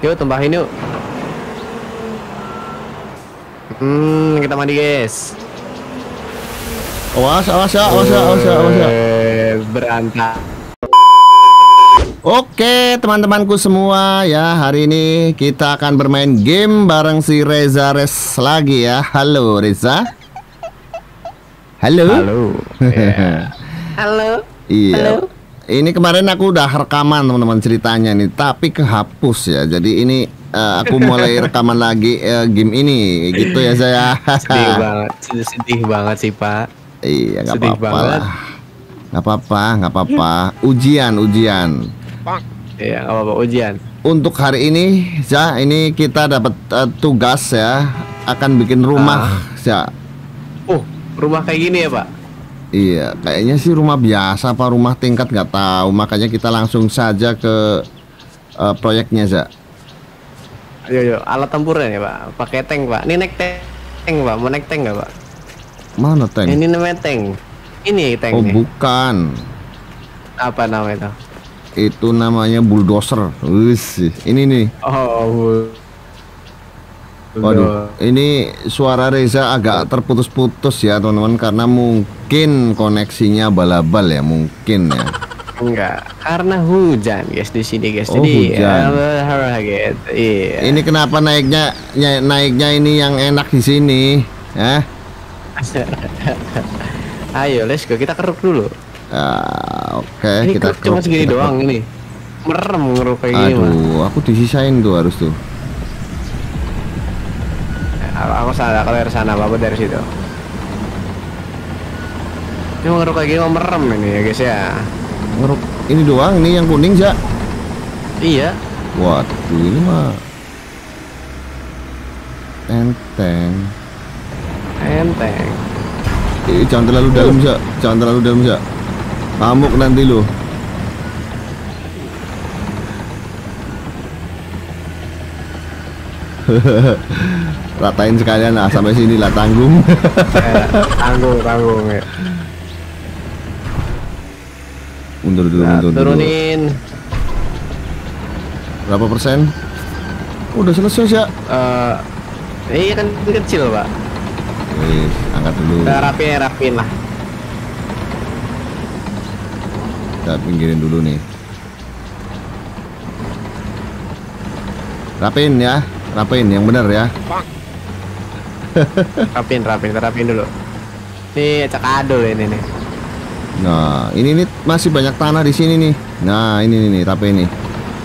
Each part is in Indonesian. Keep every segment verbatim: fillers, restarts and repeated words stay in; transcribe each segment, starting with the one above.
Yuk tumpahin yuk. Hmm, kita mandi guys. Awas, awas ya, awas ya, awas ya, awas ya. Berantak. Oke teman-temanku semua ya, hari ini kita akan bermain game bareng si Reza Res lagi ya. Halo Reza. Halo. Halo. Yeah. Halo. Iya. Halo. Ini kemarin aku udah rekaman teman-teman ceritanya nih, tapi kehapus ya. Jadi ini uh, aku mulai rekaman lagi uh, game ini gitu ya saya. Sedih banget, sedih banget sih Pak. Iya nggak apa-apa lah. Nggak apa-apa, nggak apa-apa. Ujian, ujian. Iya nggak apa-apa ujian. Untuk hari ini, ya ini kita dapat uh, tugas ya, akan bikin rumah, ah. ya. Oh, rumah kayak gini ya Pak? Iya, kayaknya sih rumah biasa apa rumah tingkat nggak tahu. Makanya kita langsung saja ke uh, proyeknya, ya. Ayo, ayo, alat tempurnya ya Pak. Pakai tank Pak. Ini naik tank Pak. Mau naik tank nggak Pak? Mana tank? Ini namanya tank. Ini tank. Oh nih. bukan. Apa namanya itu? Itu namanya bulldozer. Wis, ini nih. Oh. Waduh, ini suara Reza agak terputus-putus ya teman-teman, karena mungkin koneksinya abal-abal ya, mungkin ya. Enggak, karena hujan guys di sini guys. Oh, Jadi hujan. uh, gitu. Iya. Ini kenapa naiknya naiknya ini yang enak di sini, ya? Ayo, let's go. Kita keruk dulu. Uh, Oke, okay, ini kita keruk cuma keruk, segini kita doang keruk. ini. Merem ngeruk kayak gini mah. Aduh, aku disisain tuh harus tuh. Aku salah kalau dari sana, bapak dari situ. Ini ngeruk kayak gini mau merem ini ya guys ya. Ngeruk ini doang nih yang kuning ya? Iya. Waduh, ini mah enteng. Enteng. Eh, jangan terlalu dalam ya, jangan terlalu dalam ya. Ngamuk nanti lo. Ratain sekalian lah sampai sini lah, tanggung. eh, tanggung tanggung ya. Mundur dulu, Nah, mundur dulu. turunin. Berapa persen? Udah selesai ya? Uh, iya kan kecil Pak. Wih, angkat dulu. Kita rapin rapin lah. Kita pinggirin dulu nih. Rapin ya, rapin yang benar ya. Rapin rapin kita rapin dulu. Nih cakadul ini nih. Nah, ini nih masih banyak tanah di sini nih. Nah, ini nih, nih rapin nih.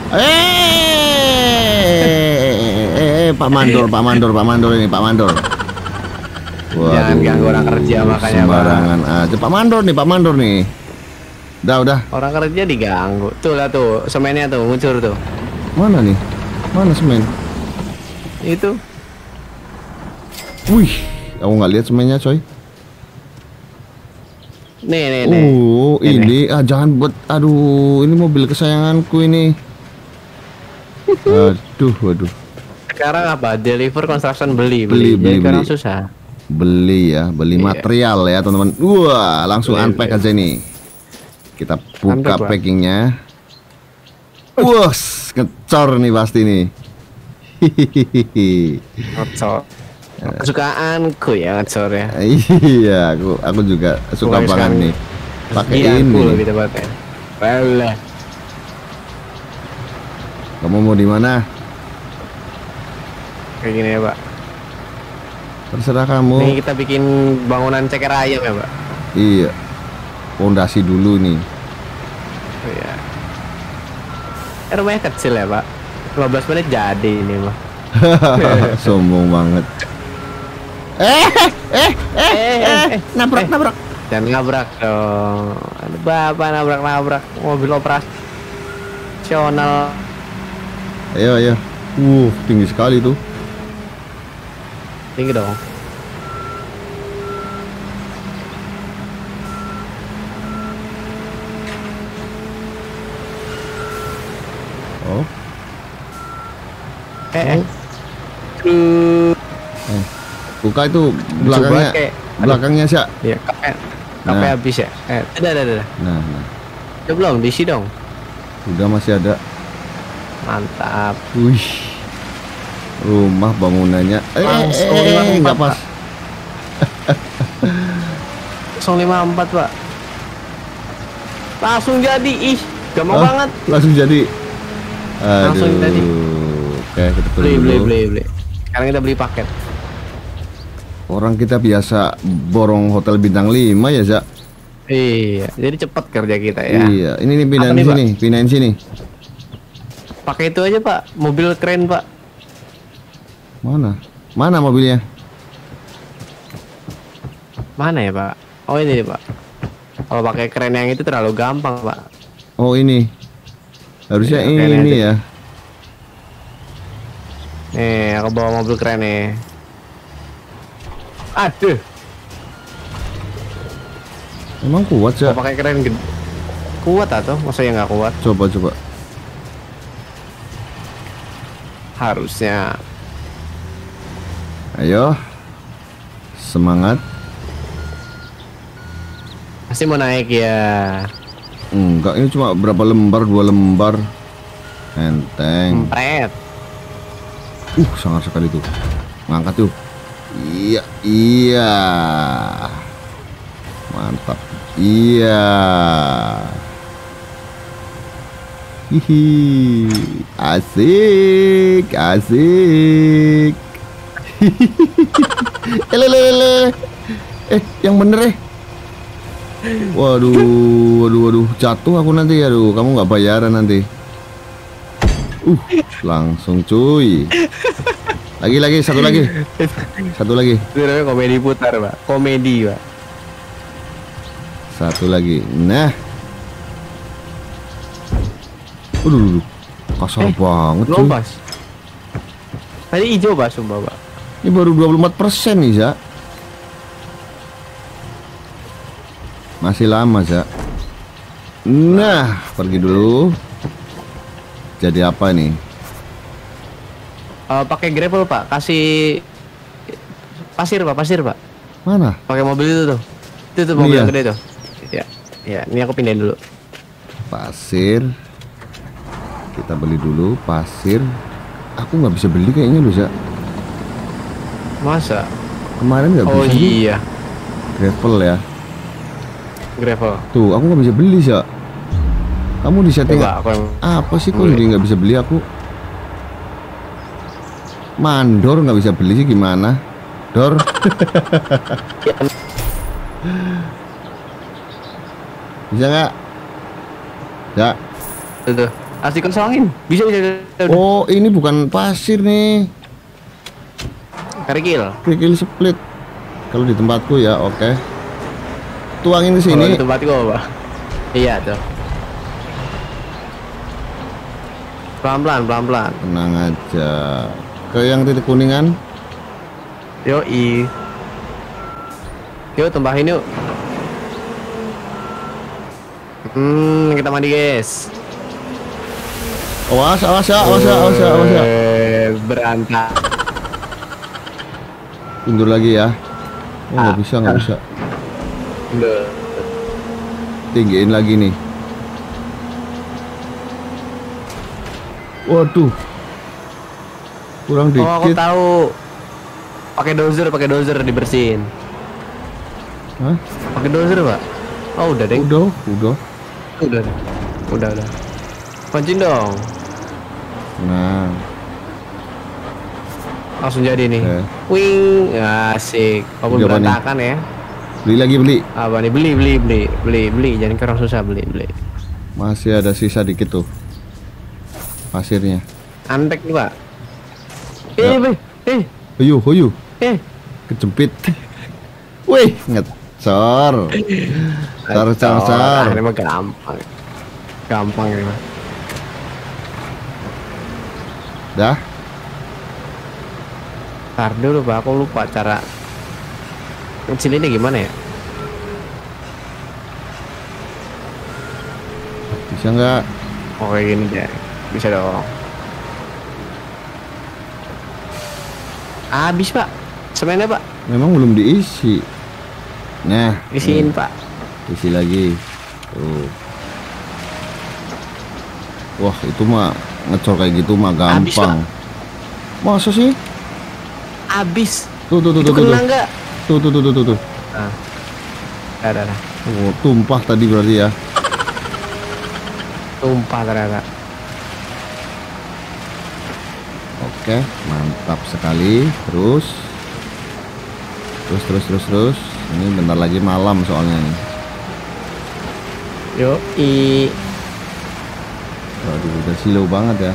Eh, eh, Pak Mandor, Pak Mandor, Pak Mandor ini, Pak Mandor. Waduh, jangan ganggu orang kerja makanya sembarangan Pak. Aja Pak Mandor nih, Pak Mandor nih. Udah, udah. Orang kerja diganggu. Tuh lah tuh, semennya tuh muncul tuh. Mana nih? Mana semen? Itu. Wih, aku nggak lihat semennya, coy. Nih, nih, nih. Oh, ini, ini ah jangan buat. Aduh, ini mobil kesayanganku ini. Aduh, waduh. Sekarang apa? Deliver construction beli, Beli, beli, beli. Jadi sekarang beli. susah. Beli ya, beli Iya. material ya teman-teman. Wah, langsung Beli, unpack beli. aja nih. Kita buka Unpack, Pak. packingnya. Wah, ngecor nih pasti nih. Hihihi. Ngecor. Kesukaanku ya ngecor ya. Iya, aku aku juga suka Pokoknya banget sekarang nih. Pakai Gianku loh ini. kita pakai. Walah. Kamu mau di mana? Kayak gini ya Pak. Terserah kamu. Nih kita bikin bangunan ceker ayam ya Pak. Iya. Pondasi dulu nih. Oh, iya. Eh, rumahnya kecil ya Pak. lima belas menit jadi ini mah. Sombong banget. Eh, eh, eh, eh, eh, nabrak, eh. nabrak. Jangan nabrak dong. Aduh, bapak nabrak-nabrak mobil operasional. Ayo, ayo. Uh, tinggi sekali tuh. Tinggi dong. Oh, Eh, eh. Tuh. eh. Buka itu belakangnya. kayak- Belakangnya sih. Ya, kafe. Kafe Nah. habis ya. Eh, tidak, tidak, tidak. Nah, nah. Udah belum diisi dong. Udah masih ada. Mantap. Wih. Rumah bangunannya. Eh, Langsung eh, lima eh, empat, nggak pas. nol lima empat Pak. Langsung jadi, ih, gampang Oh, banget. langsung jadi. Aduh. Langsung jadi. Oke, kita tunggu Beli, beli, dulu. beli, beli. Sekarang kita beli paket. Orang kita biasa borong hotel bintang lima ya, Za. Iya, jadi cepet kerja kita ya. Iya, ini nih pindahin Apa nih, sini, pindahin sini. Pakai itu aja Pak, mobil keren Pak. Mana? Mana mobilnya? Mana ya Pak? Oh ini Pak. Kalau pakai keren yang itu terlalu gampang Pak. Oh ini. Harusnya Iya, kayaknya ini aja. ya. Nih, aku bawa mobil keren nih. Aduh, Emang kuat, Za? mau pakai keren gede. Kuat atau? Masa ya nggak kuat? Coba coba. Harusnya. Ayo. Semangat. Pasti mau naik ya. Enggak, ini cuma berapa lembar? Dua lembar. Enteng. Empret. Uh, sangat sekali tuh. Ngangkat tuh. Iya, iya. Mantap. Iya. Hihi. Asik, asik. Ele, ele, ele. Eh, yang bener eh. Waduh, waduh, waduh, jatuh aku nanti. Aduh, kamu nggak bayaran nanti. Uh, langsung cuy. Lagi, lagi, satu lagi. Satu lagi. Itu namanya komedi putar Pak. Komedi Pak. Satu lagi. Nah. Aduh, kasar Eh, banget belum cuy. pas. Tadi hijau Pak, sumpah Pak. Ini baru dua puluh empat persen nih, Za. Masih lama, Za. Nah, pergi dulu. Jadi apa nih? Eh, pakai gravel Pak, kasih pasir Pak, pasir Pak. Mana? Pakai mobil itu tuh. Itu tuh Ini mobil ya? yang gede tuh. Ya. Ya, ini aku pindahin dulu. Pasir. Kita beli dulu pasir. Aku nggak bisa beli kayaknya loh, Za. Masa? Kemarin nggak Oh bisa nih. iya, Gravel ya. gravel. Tuh, aku nggak bisa beli, Za. Kamu di setting Coba aku yang apa sih kok Boleh. jadi nggak bisa beli aku? Mandor nggak bisa beli sih gimana? Dor. Bisa nggak? Ya. tuh, tuh. Asik kosongin. Bisa bisa. bisa. Oh, ini bukan pasir nih. Kerikil. Kerikil split. Kalau di tempatku ya, oke. Tuangin ke Kalau sini. di tempat gua Pak. Iya tuh. Pelan-pelan, pelan-pelan. Tenang aja. Ke yang titik kuningan. Yoi. Yuk tambahin yuk. Hmm, kita mandi guys. Awas, awas ya, awas ya, awas ya, awas ya. Eh, Berantak. Mundur lagi ya. Oh, nggak Ah. bisa, nggak bisa. Udah. Tinggiin lagi nih. Waduh. Kurang Oh, aku dikit. tahu. Pakai dozer, pakai dozer dibersihin. Hah? Pakai dozer, Pak. Oh, udah deh. Udah, udah. Udah. Udah, udah. Pancing dong. Nah, Langsung jadi nih. Oke. Wing, asik. Walaupun Ini apa nih? berantakan ya. beli lagi beli. Apa nih? Beli, beli, beli, beli, beli. Jangan kurang susah beli, beli. Masih ada sisa dikit tuh. Pasirnya. Antek nih, Pak. Ya. Eh, eh, eh, Hoyu, hoyu. eh. Kejepit. Wih, ngecor. Cor, cor, Ah, cor. ini mah gampang. Gampang ini mah. Dah. Ntar dulu Pak, aku lupa cara kecil ini gimana ya? Bisa nggak? Oh kayak gini deh, bisa dong. Habis Pak, semennya Pak, Memang belum diisi. Nah, isiin nih, Pak. isi lagi. Tuh. Wah, itu mah ngecor kayak gitu mah Abis, gampang. Masa sih? Abis. Tuh tuh tuh Itu tuh tuh. kena nggak? Tuh tuh tuh tuh tuh. tuh. Nah, ada, ada. Oh, tumpah tadi berarti ya. Tumpah ternyata. Oke, mantap sekali. Terus, terus, terus, terus, terus. Ini bentar lagi malam soalnya nih. Yo, i. Waduh, udah silau banget ya.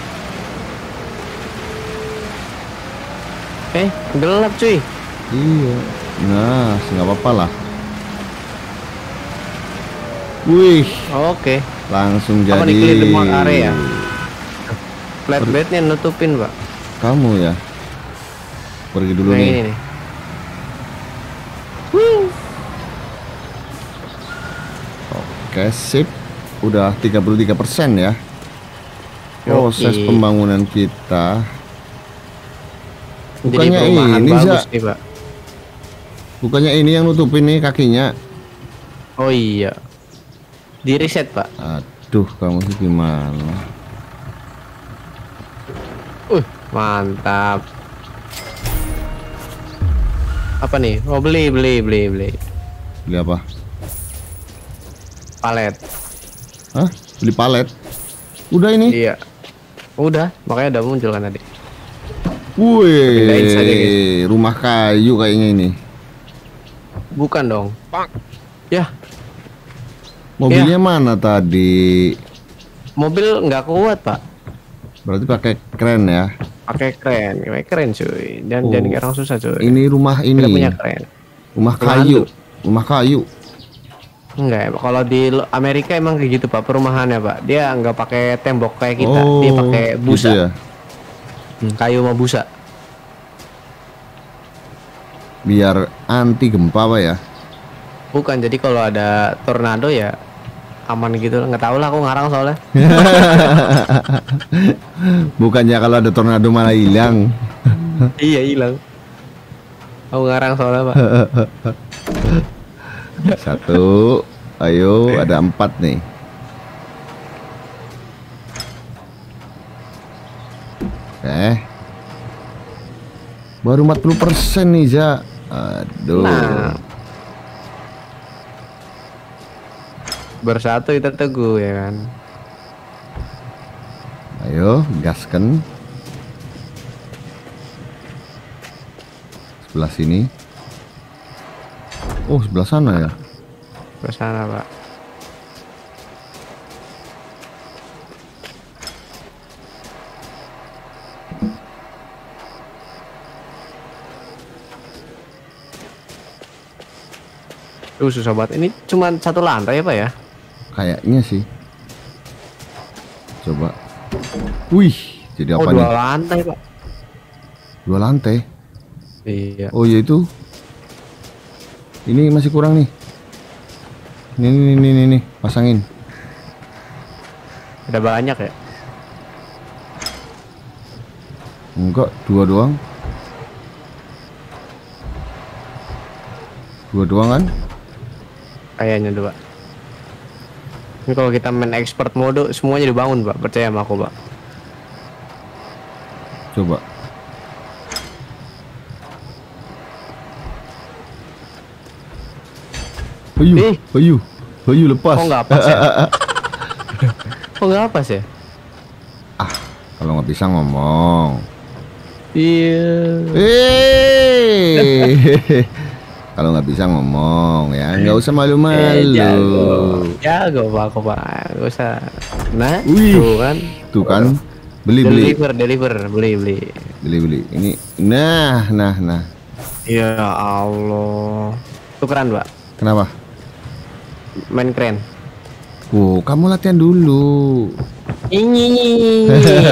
Eh, gelap cuy. Iya. Nah, nggak apa-apa lah. Wih, Oke. langsung Apa jadi. nih, clear the mall area? Flatbednya nutupin, Pak. Kamu ya. Pergi dulu Nah, nih. ini nih. Oke, sip. Udah tiga puluh tiga persen ya. Proses Yoi. pembangunan kita. Jadi Bukannya perumahan ini, bagus Za. nih, Pak. Bukannya ini yang nutupin nih kakinya. Oh iya. Di reset, Pak. Aduh, kamu sih gimana? Uh, mantap. Apa nih? Oh, beli, beli, beli, beli. Beli apa? Palet. Hah? Beli palet? Udah ini? Iya. Udah, makanya udah muncul kan tadi. Pindahin saja, Wih, rumah kayu kayaknya ini. Bukan dong. Ya, Mobilnya mana tadi? mobil nggak kuat, Pak. Berarti pakai keren ya? Pakai keren, pakai keren cuy. Dan Oh, jadi orang susah cuy. Ini rumah ini. Tidak punya keren. Rumah Rumah kayu. hantu. Rumah kayu. Enggak, ya, kalau di lo- Amerika emang kayak gitu Pak perumahannya Pak. Dia nggak pakai tembok kayak kita, Oh, dia pakai busa, gitu ya? Hmm, kayu sama busa. Biar anti gempa Pak ya? Bukan, jadi kalau ada tornado ya aman gitu. Nggak tahu lah, aku ngarang soalnya. Bukannya kalau ada tornado malah hilang. Iya hilang. Aku ngarang soalnya Pak. Satu. Ayo, ada empat nih. Eh. Baru empat puluh persen nih, Za. Aduh. Nah, bersatu kita teguh ya kan. Ayo, gaskan. Sebelah sini. Oh, sebelah sana ya. Bersana Pak. Duh, susah banget. Ini cuma satu lantai ya Pak ya? Kayaknya sih. Coba. Wih, jadi Oh, apa dua nih? lantai Pak. Dua lantai. Iya. Oh, ya itu. Ini masih kurang nih. Ini nih nih nih, nih. Pasangin. Ada banyak ya? Enggak, dua doang. Dua doang kan? Kayaknya dua. Ini kalau kita main expert mode semuanya dibangun Pak. Percaya sama aku Pak. Coba. Ayo, Ih. ayo, ayo lepas. Kok nggak pas ya? Kok nggak pas ya? Ah, kalau nggak bisa ngomong. Iya. Eh, kalau nggak bisa ngomong ya, nggak usah Eh, malu-malu. jago. Jago Pak aku Pak. Gak usah. Nah, Wih. tuh kan. Tuh kan, beli beli, Deliver, deliver, beli, beli. beli beli. Ini, nah, nah, nah. Ya Allah. Tukeran Pak. Kenapa? Main keren. Wow, kamu latihan dulu. Ini.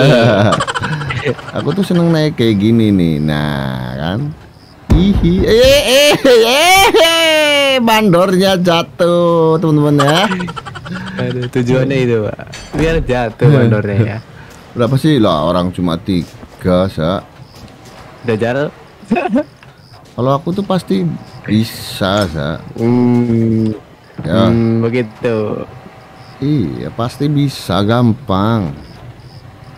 Aku tuh seneng naik kayak gini nih, nah kan. Hihi, eh, eh, eh, eh, bandornya jatuh, teman-teman ya. Aduh, tujuannya itu Pak. Biar jatuh bandornya ya. Berapa sih lah orang cuma tiga, Sa? Udah jalan. Kalau aku tuh pasti bisa, Sa. Hmm, Ya, hmm, begitu. iya pasti bisa, gampang.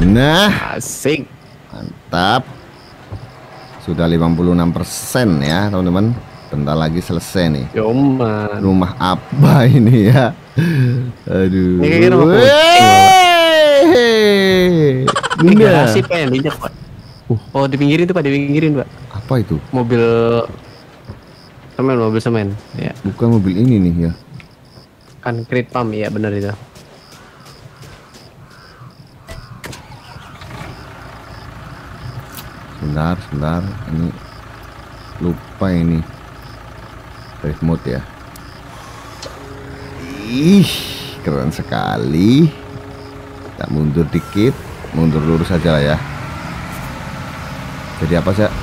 Nah, Asik. mantap. Sudah lima puluh enam persen ya, teman-teman. Bentar lagi selesai nih. Yoman. Rumah apa ini ya? Aduh. Ini kayaknya rumah Weeeeh. Ini Nah. garasi pengen diinjak, Pak. Oh, dipinggirin tuh, Pak, dipinggirin, Pak. Apa itu? Mobil semen, mobil semen. Ya, Bukan mobil ini nih ya. kan Creed Pump, ya benar itu. Sebentar, sebentar. Ini lupa ini. Drive mode ya. Ih, keren sekali. Kita mundur dikit, mundur lurus aja lah ya. Jadi apa sih?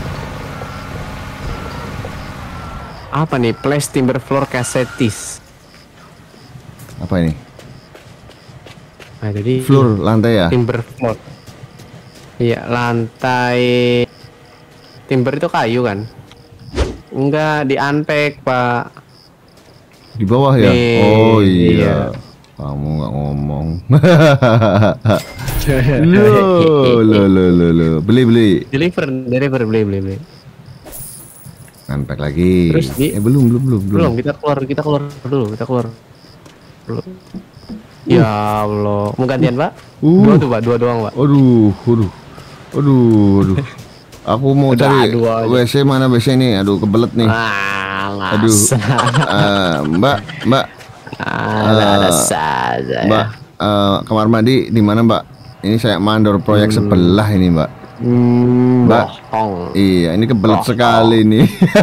Apa nih? Place timber floor cassettes. Apa ini? Nah, jadi Floor, lantai ya? timber floor. Iya, lantai timber itu kayu kan? Enggak, di unpack, Pak. Di bawah ya? Nih, Oh iya. iya. Kamu nggak ngomong. Lo, lo, lo, lo, lo. Beli, beli. Deliver, deliver, beli, beli, beli. Unpack lagi. Terus di- Eh belum, belum, belum, Belum, kita keluar, kita keluar dulu, kita keluar. Dulu. Ya Allah, mau gantian, Pak? Uh. Dua tuh, Pak, dua doang, Pak. Aduh, aduh, aduh, aduh. Aku mau Udah, cari dua aja. W C, mana W C nih? Aduh, kebelet nih. Ah, Aduh, ngasa. Eh, Mbak, Mbak, Ah, ada saja. Mbak, eh, kamar mandi di mana, Mbak? Ini saya mandor proyek sebelah ini, Mbak. Hmm, Mbak. bohong. Iya, ini kebelet Oh, sekali nih.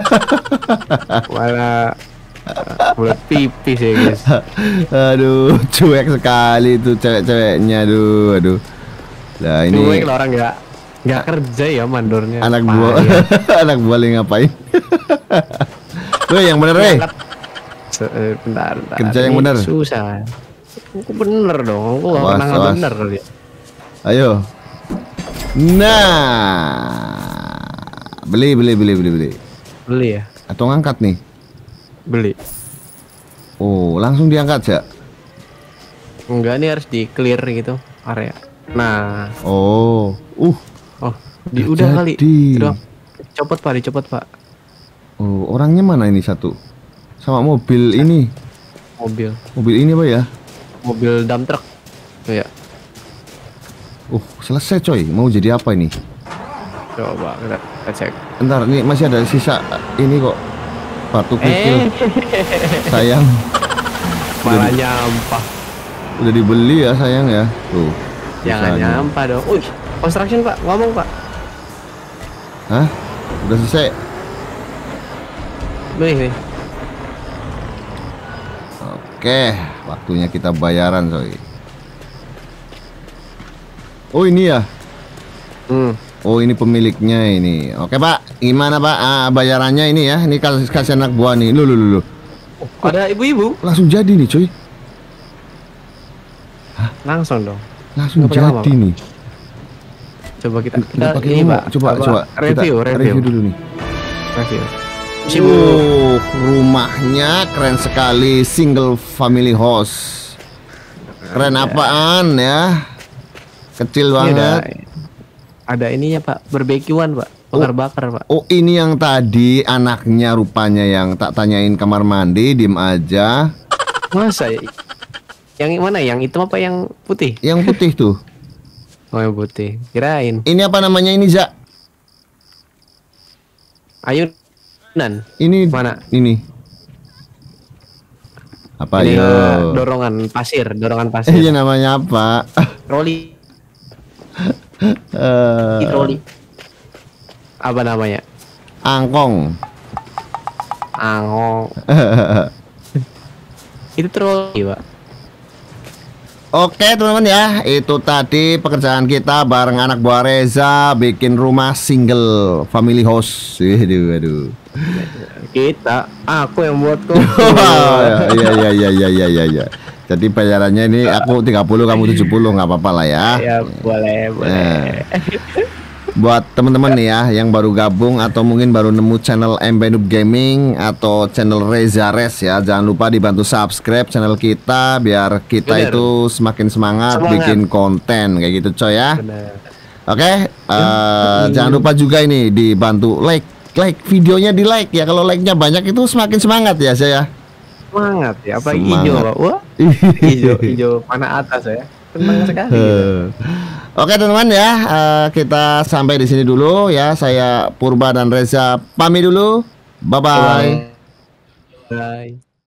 Malah buat pipis ya, guys. Aduh, cuek sekali tuh cewek-ceweknya, aduh, aduh. Lah Ini ini kalau orang nggak nggak kerja ya mandornya. anak Payah. buah, anak buah lagi ngapain? Weh, yang bener, weh. Angkat. Se- eh, bentar, bentar. Kerja yang Ini bener. Susah. Aku bener dong. Aku nggak Awas, pernah nggak awas. bener kali ya. Ayo. Nah, beli, beli, beli, beli, beli. Beli ya, Atau ngangkat nih? beli. Oh, langsung diangkat ya? Enggak, nih harus di clear gitu area. Nah, Oh, uh, oh, di Udah udah kali. jadi. Udah. Copot, Pak, dicopot, Pak. oh, orangnya mana ini satu? Sama mobil ini, Mobil, mobil ini apa ya? mobil dump truck. Ya, Uh, selesai coy. Mau jadi apa ini? coba kita, kita cek. Bentar, ini masih ada sisa ini kok. Batu kerikil. Eh, Sayang, malah nyampah. udah dibeli ya sayang ya. Tuh. Jangan sisanya. nyampah dong. Uy, construction, Pak. Ngomong, Pak. Hah? Udah selesai? Beli nih. Oke, waktunya kita bayaran coy. Oh ini ya? Hmm. Oh ini pemiliknya ini. Oke Pak, gimana Pak? Ah, bayarannya ini ya. Ini kasih kasih anak buah nih. Lu lu lu. lu. Ada ibu-ibu. Langsung jadi nih coy. Langsung dong. Langsung Nggak pakai lama, jadi Pak. nih. Coba kita Nggak kita pakai ini, ngomong. Pak. Coba Apa, coba. review, Kita review. review dulu nih. Review. Ibu. Oh, rumahnya keren sekali, single family house. Keren apaan ya? Kecil Ini ada banget. ada ininya, Pak. Barbekyuan, Pak. Bakar-bakar, Pak. Oh ini yang tadi anaknya rupanya yang tak tanyain kamar mandi, diem aja. Masa ya? Yang mana? Yang hitam apa yang putih? Yang putih tuh. Oh, yang putih. Kirain. Ini apa namanya ini Za? Ayunan. Ini Mana? Ini. Apa Ini, yo? eh, dorongan pasir, dorongan Eh, pasir. ini namanya apa? Troli, Eh, troli. Apa namanya? angkong. Angong. Itu troli, Pak. Oke teman-teman ya, itu tadi pekerjaan kita bareng anak buah Reza bikin rumah single family house. Waduh, waduh. Kita, aku yang buat kok. Wah, iya iya iya iya iya iya iya. Jadi bayarannya ini aku tiga puluh kamu tujuh puluh nggak apa-apa lah ya. Ya, boleh, boleh. Eh. buat teman-teman nih ya yang baru gabung atau mungkin baru nemu channel M B Noob Gaming atau channel Reza Res ya, jangan lupa dibantu subscribe channel kita biar kita Bener. itu semakin semangat, Semangat. bikin konten kayak gitu coy ya. Bener. Oke, eh, jangan lupa juga ini dibantu like, like videonya di like ya. Kalau like-nya banyak itu semakin semangat ya saya. Semangat ya, apa Semangat. hijau Pak? Wah, hijau hijau panah atas ya. Senang sekali. Gitu. Oke teman-teman ya, eh, kita sampai di sini dulu ya. Saya Purba dan Reza pamit dulu. Bye bye. Bye.